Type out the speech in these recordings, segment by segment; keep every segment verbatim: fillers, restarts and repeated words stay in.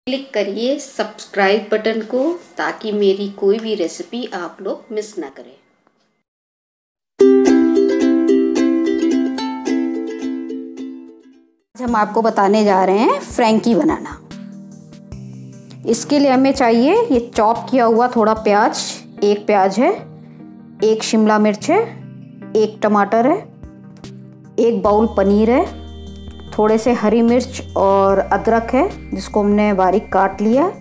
Click करिए subscribe button को ताकि मेरी कोई भी रेसिपी आप लोग मिस ना करें। आज हम आपको बताने जा रहे हैं फ्रैंकी बनाना। इसके लिए हमें चाहिए ये चॉप किया हुआ थोड़ा प्याज, एक प्याज है, एक शिमला मिर्च है, एक टमाटर है, एक बाउल पनीर है, थोड़े से हरी मिर्च और अदरक है जिसको हमने बारीक काट लिया है,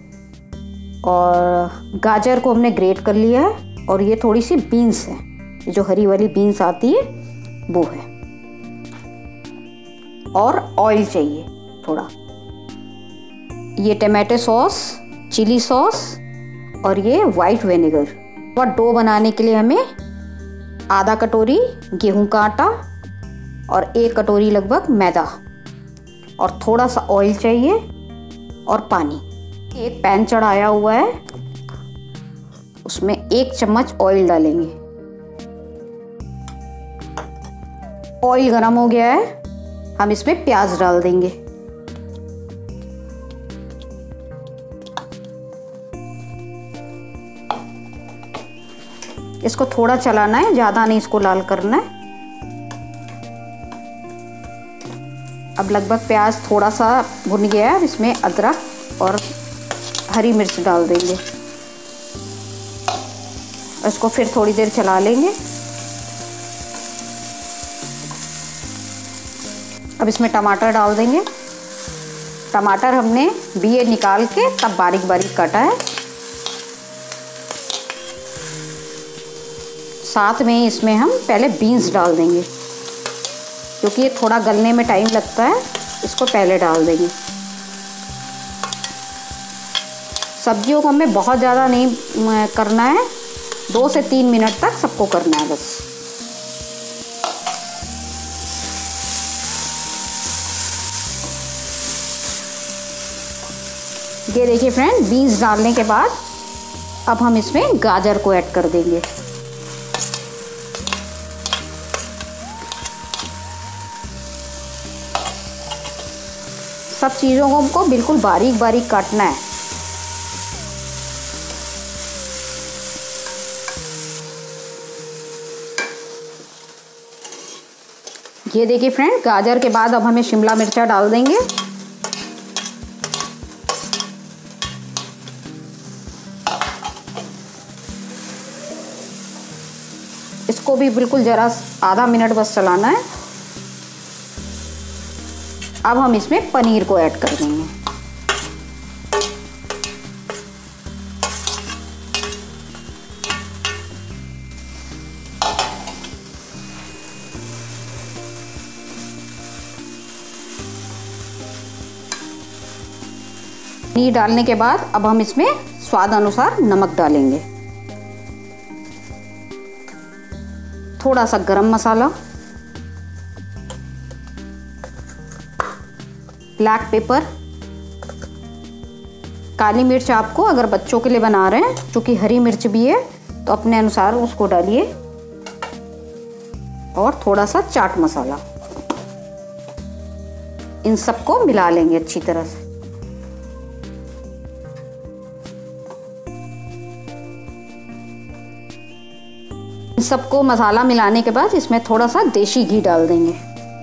और गाजर को हमने ग्रेट कर लिया है, और ये थोड़ी सी बीन्स है, ये जो हरी वाली बीन्स आती है वो है, और ऑयल चाहिए थोड़ा, ये टमाटो सॉस, चिली सॉस और ये वाइट विनेगर। और डो बनाने के लिए हमें आधा कटोरी गेहूं का आटा और एक कटोरी लगभग मैदा और थोड़ा सा ऑयल चाहिए और पानी। एक पैन चढ़ाया हुआ है, उसमें एक चम्मच ऑयल डालेंगे। ऑयल गरम हो गया है, हम इसमें प्याज डाल देंगे। इसको थोड़ा चलाना है, ज़्यादा नहीं इसको लाल करना है। अब लगभग प्याज थोड़ा सा भुन गया है, इसमें अदरक और हरी मिर्च डाल देंगे। इसको फिर थोड़ी देर चला लेंगे। अब इसमें टमाटर डाल देंगे। टमाटर हमने बीए निकाल के तब बारीक बारीक काटा है। साथ में इसमें हम पहले बीन्स डाल देंगे, क्योंकि ये थोड़ा गलने में टाइम लगता है, इसको पहले डाल देंगे। सब्जियों को हमें बहुत ज़्यादा नहीं करना है, दो से तीन मिनट तक सबको करना है बस। ये देखिए फ्रेंड, बीन्स डालने के बाद अब हम इसमें गाजर को ऐड कर देंगे। सब चीज़ों को हमको बिल्कुल बारीक बारीक काटना है। ये देखिए फ्रेंड, गाजर के बाद अब हमें शिमला मिर्चा डाल देंगे। इसको भी बिल्कुल जरा आधा मिनट बस चलाना है। अब हम इसमें पनीर को ऐड कर देंगे। पनीर डालने के बाद अब हम इसमें स्वाद अनुसार नमक डालेंगे, थोड़ा सा गरम मसाला, ब्लैक पेपर, काली मिर्च आपको अगर बच्चों के लिए बना रहे हैं, क्योंकि हरी मिर्च भी है तो अपने अनुसार उसको डालिए, और थोड़ा सा चाट मसाला। इन सबको मिला लेंगे अच्छी तरह से। इन सबको मसाला मिलाने के बाद इसमें थोड़ा सा देसी घी डाल देंगे।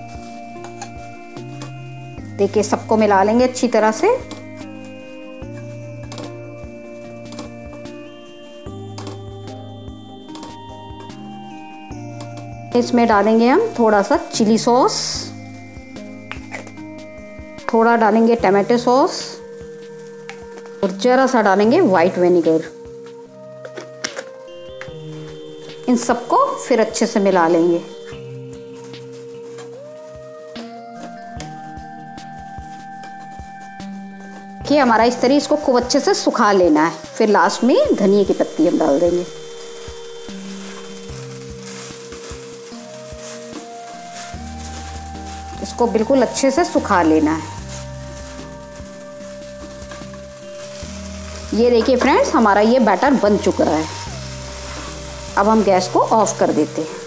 देखिए सबको मिला लेंगे अच्छी तरह से। इसमें डालेंगे हम थोड़ा सा चिली सॉस, थोड़ा डालेंगे टमाटो सॉस और जरा सा डालेंगे वाइट विनेगर। इन सबको फिर अच्छे से मिला लेंगे। कि हमारा इस तरह इसको खूब अच्छे से सुखा लेना है, फिर लास्ट में धनिया की पत्ती हम डाल देंगे। इसको बिल्कुल अच्छे से सुखा लेना है। ये देखिए फ्रेंड्स, हमारा ये बैटर बन चुका है। अब हम गैस को ऑफ कर देते हैं।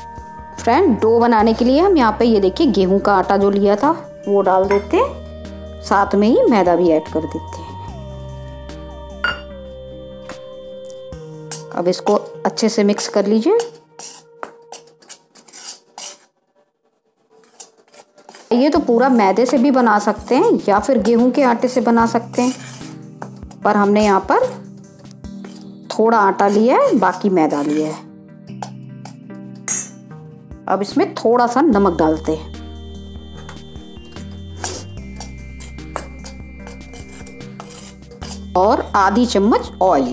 फ्रेंड, डो बनाने के लिए हम यहाँ पे ये देखिए गेहूं का आटा जो लिया था वो डाल देते हैं साथ में ही मैदा भी ऐड कर देते हैं। अब इसको अच्छे से मिक्स कर लीजिए। ये तो पूरा मैदे से भी बना सकते हैं या फिर गेहूं के आटे से बना सकते हैं, पर हमने यहाँ पर थोड़ा आटा लिया है, बाकी मैदा लिया है। अब इसमें थोड़ा सा नमक डालते हैं और आधी चम्मच ऑयल।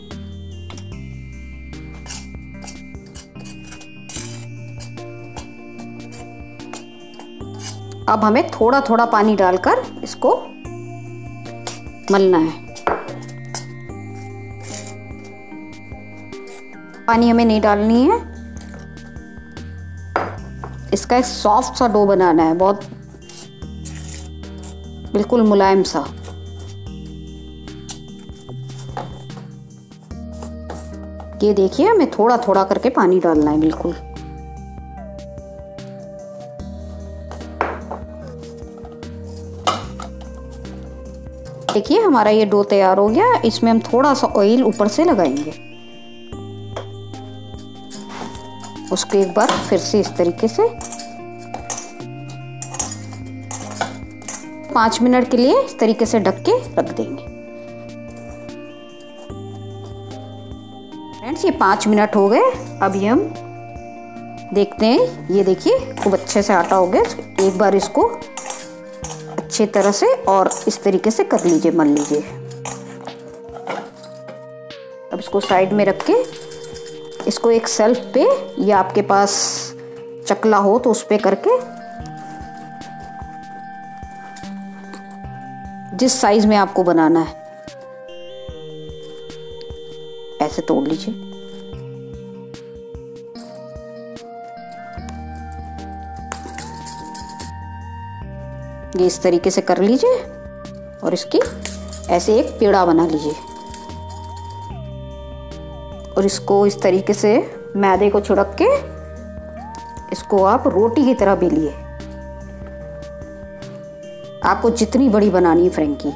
अब हमें थोड़ा थोड़ा पानी डालकर इसको मलना है। पानी हमें नहीं डालनी है। इसका एक सॉफ्ट सा डो बनाना है, बहुत बिल्कुल मुलायम सा। ये देखिए, हमें थोड़ा थोड़ा करके पानी डालना है बिल्कुल। देखिए हमारा ये डो तैयार हो गया। इसमें हम थोड़ा सा ऑयल ऊपर से लगाएंगे। उसको एक बार फिर से इस तरीके से पाँच मिनट के लिए इस तरीके से ढक के रख देंगे। फ्रेंड्स, ये पाँच मिनट हो गए। अभी हम देखते हैं। ये देखिए खूब अच्छे से आटा हो गया। एक बार इसको अच्छी तरह से और इस तरीके से कर लीजिए, मल लीजिए। अब इसको साइड में रख के इसको एक शेल्फ पे या आपके पास चकला हो तो उस पे करके जिस साइज में आपको बनाना है ऐसे तोड़ लीजिए। ये इस तरीके से कर लीजिए और इसकी ऐसे एक पेड़ा बना लीजिए और इसको इस तरीके से मैदे को छिड़क के इसको आप रोटी की तरह बेलिए। आपको जितनी बड़ी बनानी है फ्रैंकी।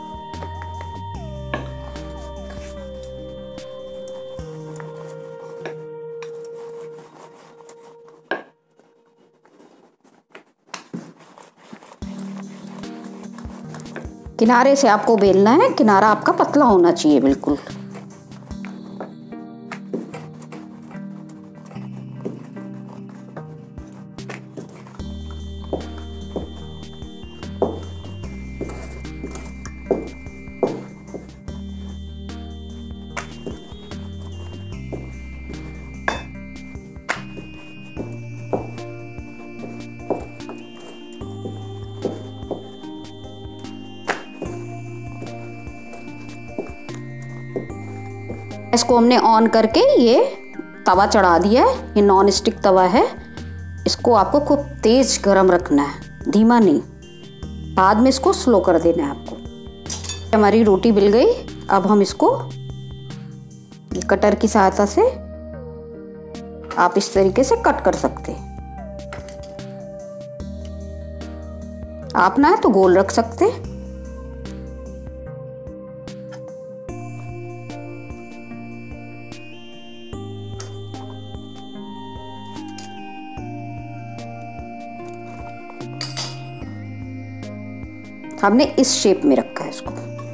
किनारे से आपको बेलना है। किनारा आपका पतला होना चाहिए बिल्कुल। इसको हमने ऑन करके ये तवा चढ़ा दिया है। ये नॉन स्टिक तवा है। इसको आपको खूब तेज गरम रखना है, धीमा नहीं। बाद में इसको स्लो कर देना है आपको। हमारी रोटी बिल गई। अब हम इसको कटर की सहायता से आप इस तरीके से कट कर सकते हैं। आप ना है तो गोल रख सकते हैं। हमने इस शेप में रखा है इसको।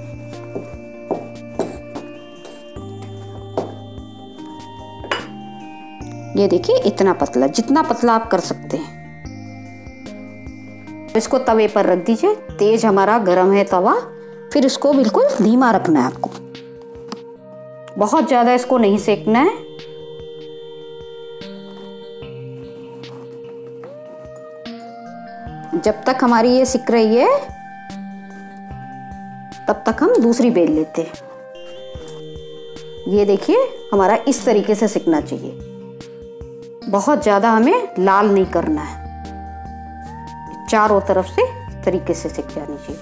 ये देखिए इतना पतला, जितना पतला आप कर सकते हैं। इसको तवे पर रख दीजिए। तेज हमारा गरम है तवा। फिर इसको बिल्कुल धीमा रखना है आपको। बहुत ज्यादा इसको नहीं सेकना है। जब तक हमारी ये सिक रही है तब तक हम दूसरी बेल लेते हैं। ये देखिए हमारा इस तरीके से सिकना चाहिए। बहुत ज़्यादा हमें लाल नहीं करना है। चारों तरफ से इस तरीके से सिक जानी चाहिए।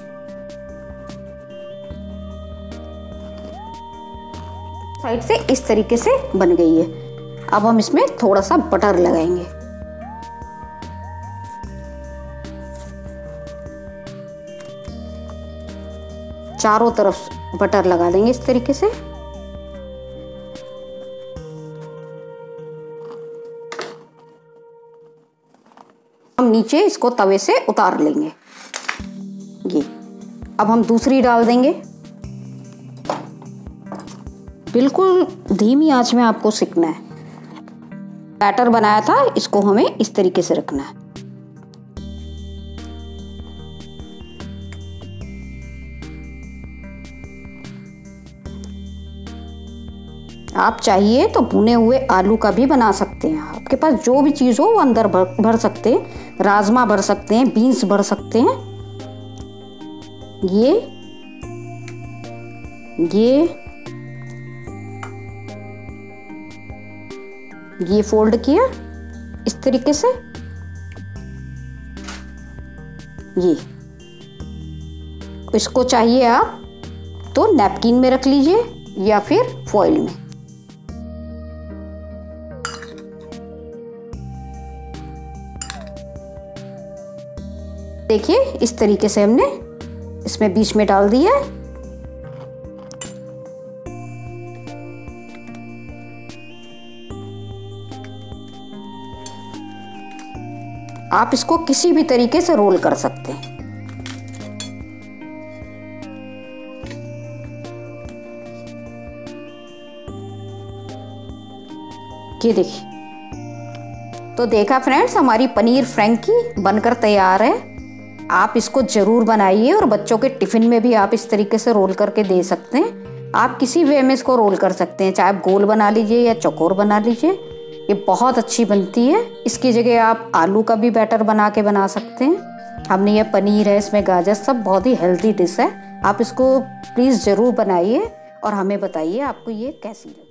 साइड से इस तरीके से बन गई है। अब हम इसमें थोड़ा सा बटर लगाएंगे। चारों तरफ बटर लगा देंगे इस तरीके से। हम नीचे इसको तवे से उतार लेंगे। ये अब हम दूसरी डाल देंगे। बिल्कुल धीमी आंच में आपको सेकना है। बैटर बनाया था इसको हमें इस तरीके से रखना है। आप चाहिए तो भुने हुए आलू का भी बना सकते हैं। आपके पास जो भी चीज़ हो वो अंदर भर भर सकते हैं। राजमा भर सकते हैं, बीन्स भर सकते हैं। ये ये ये फोल्ड किया इस तरीके से। ये इसको चाहिए आप तो नैपकिन में रख लीजिए या फिर फॉइल में। देखिए इस तरीके से हमने इसमें बीच में डाल दिया है। आप इसको किसी भी तरीके से रोल कर सकते हैं। ये देखिए, तो देखा फ्रेंड्स, हमारी पनीर फ्रैंकी बनकर तैयार है। आप इसको ज़रूर बनाइए और बच्चों के टिफ़िन में भी आप इस तरीके से रोल करके दे सकते हैं। आप किसी वे में इसको रोल कर सकते हैं, चाहे आप गोल बना लीजिए या चौकोर बना लीजिए। ये बहुत अच्छी बनती है। इसकी जगह आप आलू का भी बैटर बना के बना सकते हैं। हमने ये पनीर है, इसमें गाजर, सब बहुत ही हेल्दी डिश है। आप इसको प्लीज़ ज़रूर बनाइए और हमें बताइए आपको ये कैसी लगी।